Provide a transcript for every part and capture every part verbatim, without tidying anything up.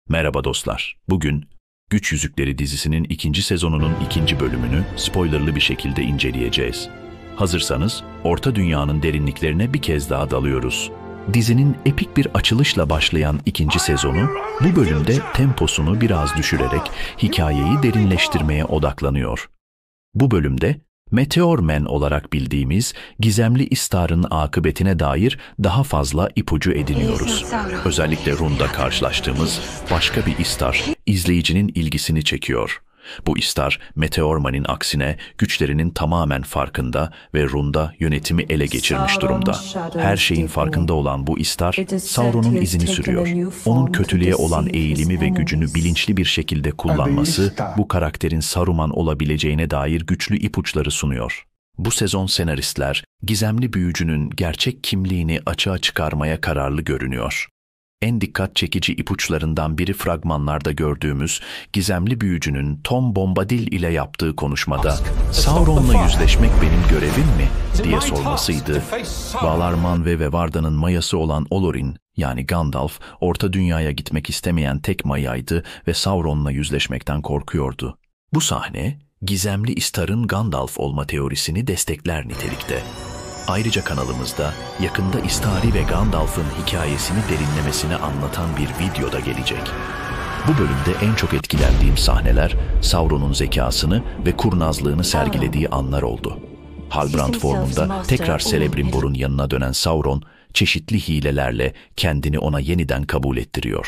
Merhaba dostlar. Bugün Güç Yüzükleri dizisinin ikinci sezonunun ikinci bölümünü spoilerlı bir şekilde inceleyeceğiz. Hazırsanız Orta Dünya'nın derinliklerine bir kez daha dalıyoruz. Dizinin epik bir açılışla başlayan ikinci sezonu bu bölümde temposunu biraz düşürerek hikayeyi derinleştirmeye odaklanıyor. Bu bölümde Meteor Man olarak bildiğimiz gizemli Istar'ın akıbetine dair daha fazla ipucu ediniyoruz. Özellikle Rund'da karşılaştığımız başka bir Istar izleyicinin ilgisini çekiyor. Bu Istar, Meteor Man'in aksine güçlerinin tamamen farkında ve Rund'da yönetimi ele geçirmiş durumda. Her şeyin farkında olan bu Istar, Sauron'un izini sürüyor. Onun kötülüğe olan eğilimi ve gücünü bilinçli bir şekilde kullanması, bu karakterin Saruman olabileceğine dair güçlü ipuçları sunuyor. Bu sezon senaristler, gizemli büyücünün gerçek kimliğini açığa çıkarmaya kararlı görünüyor. En dikkat çekici ipuçlarından biri fragmanlarda gördüğümüz gizemli büyücünün Tom Bombadil ile yaptığı konuşmada "Sauron'la yüzleşmek benim görevim mi?" diye sormasıydı. Valarman ve Vevarda'nın mayası olan Olorin, yani Gandalf, Orta Dünya'ya gitmek istemeyen tek mayaydı ve Sauron'la yüzleşmekten korkuyordu. Bu sahne, gizemli Istar'ın Gandalf olma teorisini destekler nitelikte. Ayrıca kanalımızda yakında Istari ve Gandalf'ın hikayesini derinlemesine anlatan bir video da gelecek. Bu bölümde en çok etkilendiğim sahneler Sauron'un zekasını ve kurnazlığını sergilediği anlar oldu. Halbrand formunda tekrar Celebrimbor'un yanına dönen Sauron, çeşitli hilelerle kendini ona yeniden kabul ettiriyor.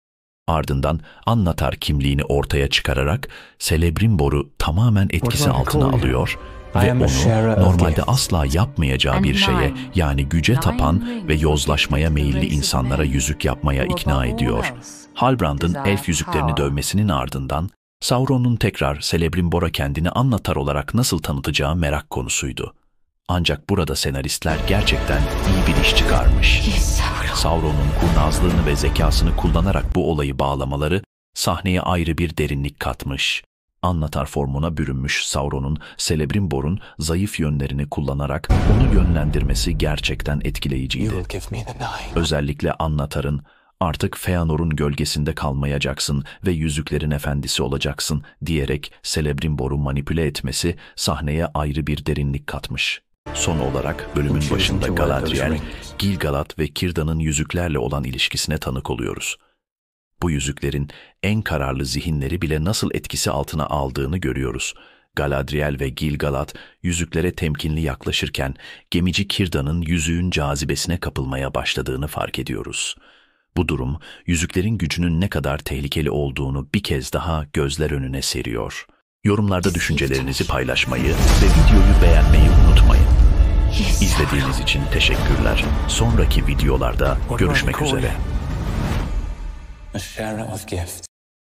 Ardından Annatar kimliğini ortaya çıkararak Celebrimbor'u tamamen etkisi altına alıyor ve onu normalde asla yapmayacağı bir şeye, yani güce tapan ve yozlaşmaya meyilli insanlara yüzük yapmaya ikna ediyor. Halbrand'ın elf yüzüklerini dövmesinin ardından Sauron'un tekrar Celebrimbor'a kendini Annatar olarak nasıl tanıtacağı merak konusuydu. Ancak burada senaristler gerçekten iyi bir iş çıkarmış. Sauron'un kurnazlığını ve zekasını kullanarak bu olayı bağlamaları sahneye ayrı bir derinlik katmış. Annatar formuna bürünmüş Sauron'un Celebrimbor'un zayıf yönlerini kullanarak onu yönlendirmesi gerçekten etkileyiciydi. Özellikle Annatar'ın "Artık Feanor'un gölgesinde kalmayacaksın ve yüzüklerin efendisi olacaksın" diyerek Celebrimbor'u manipüle etmesi sahneye ayrı bir derinlik katmış. Son olarak bölümün başında Galadriel, Gil-galad ve Círdan'ın yüzüklerle olan ilişkisine tanık oluyoruz. Bu yüzüklerin en kararlı zihinleri bile nasıl etkisi altına aldığını görüyoruz. Galadriel ve Gil-galad yüzüklere temkinli yaklaşırken gemici Círdan'ın yüzüğün cazibesine kapılmaya başladığını fark ediyoruz. Bu durum yüzüklerin gücünün ne kadar tehlikeli olduğunu bir kez daha gözler önüne seriyor. Yorumlarda düşüncelerinizi paylaşmayı ve videoyu beğenmeyi unutmayın. İzlediğiniz için teşekkürler. Sonraki videolarda görüşmek üzere. A sharer of gifts.